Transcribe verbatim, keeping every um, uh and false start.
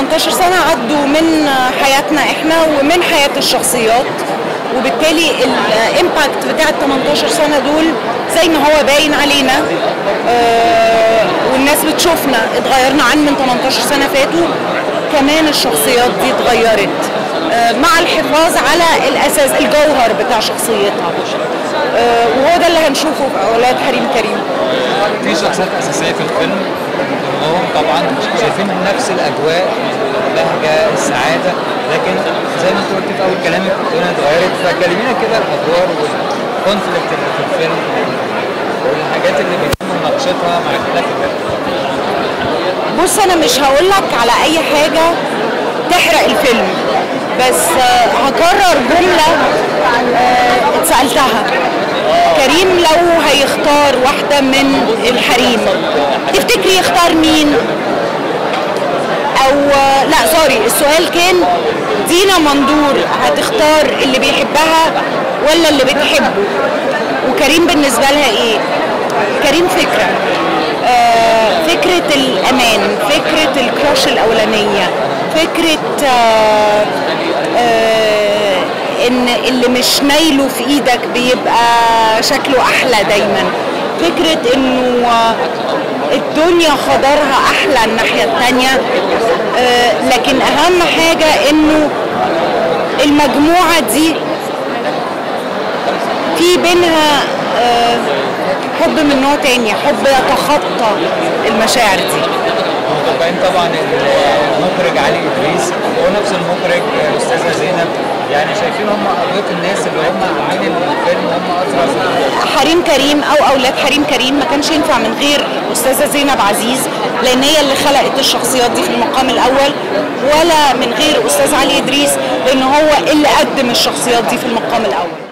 تمنتاشر سنة عدوا من حياتنا احنا ومن حياة الشخصيات، وبالتالي الامباكت بتاع ال تمنتاشر سنة دول زي ما هو باين علينا، آه والناس بتشوفنا اتغيرنا عن من تمنتاشر سنة فاتوا، كمان الشخصيات دي اتغيرت آه مع الحفاظ على الاساس الجوهر بتاع شخصيتها، آه وهو ده اللي هنشوفه في اولاد حريم كريم. في شخصيات اساسيه في الفيلم كلهم طبعا شايفين نفس الاجواء، اللهجه، السعاده، لكن زي ما انت قلت في اول كلامك الدنيا اتغيرت، فكلمينا كده الادوار والكونفليكت اللي في الفيلم والحاجات اللي بيتم مناقشتها مع اختلاف الفئات. بص انا مش هقول لك على اي حاجه تحرق الفيلم، بس هكرر جمله اتسالتها. كريم لو هيختار واحده من الحريم تفتكري يختار مين؟ او لا سوري، السؤال كان دينا مندور هتختار اللي بيحبها ولا اللي بتحبه؟ وكريم بالنسبه لها ايه؟ كريم فكره، آه فكره الامان، فكره الكراش الاولانيه، فكره آه آه ان اللي مش نايله في ايدك بيبقى شكله احلى دايما، فكره انه الدنيا خضرها احلى الناحيه الثانيه، آه لكن اهم حاجه انه المجموعه دي في بينها آه حب من نوع تاني، حب يتخطى المشاعر دي. متابعين طبعا المخرج علي ادريس هو نفس المخرج الاستاذه زينب، يعني شايفين هم اضواء الناس اللي هم عاملين الفيلم هم اطرز. حريم كريم او اولاد حريم كريم ما كانش ينفع من غير استاذه زينب عزيز، لان هي اللي خلقت الشخصيات دي في المقام الاول، ولا من غير استاذ علي ادريس لان هو اللي قدم الشخصيات دي في المقام الاول.